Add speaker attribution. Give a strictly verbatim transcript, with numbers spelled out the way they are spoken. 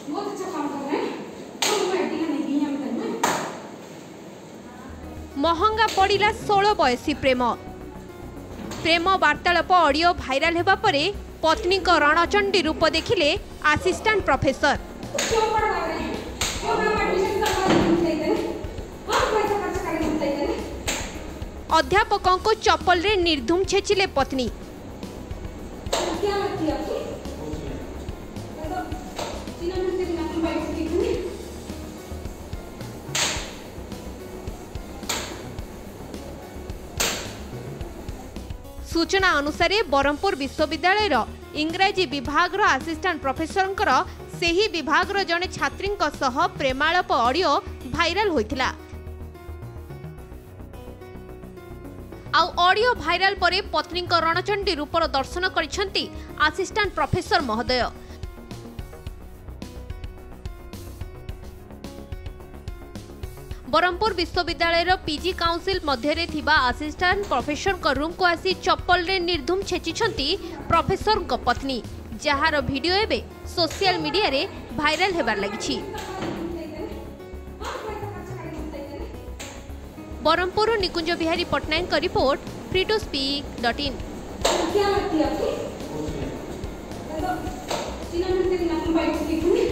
Speaker 1: बहुत अच्छा काम कर रहे हैं। तो मैं आईडी नहीं दी हम करना।
Speaker 2: महंगा पड़िला षोल बयसी प्रेम प्रेम वार्तालाप ऑडियो भाइराल हेबा परे पत्नी को रणचंडी रूप देखिले असिस्टेंट प्रोफेसर।
Speaker 1: क्यों पढ़ रहे हैं? क्यों हम एडमिशन करवाने देते हैं? हम पैसा खर्च करके देते हैं।
Speaker 2: अध्यापकों को चप्पल रे निर्धुम छेचिले पत्नी।
Speaker 1: क्या लगती है आपकी?
Speaker 2: सूचना अनुसार बरहमपुर विश्वविद्यालय इंग्राजी विभाग असिस्टेंट प्रोफेसर सेही विभाग जड़े छात्री सह प्रेमालाप ऑडियो भाइराल होइथिला। आउ ऑडियो भाइराल परे पत्नी रणचंडी रूपर दर्शन करिसेंती असिस्टेंट प्रोफेसर महोदय। बरहमपुर विश्वविद्यालय पीजी काउंसिल मध्य थिबा असिस्टेंट प्रोफेसर को रूम को आसी चप्पल रे निर्धुम छेचिछंती प्रोफेसर को पत्नी, जहार वीडियो एबे सोशल मीडिया रे भाइराल हेबार लागिछि। बरहमपुर निकुंज बिहारी पटनायक का report free to speak dot in.
Speaker 1: क्या लगती है आपकी?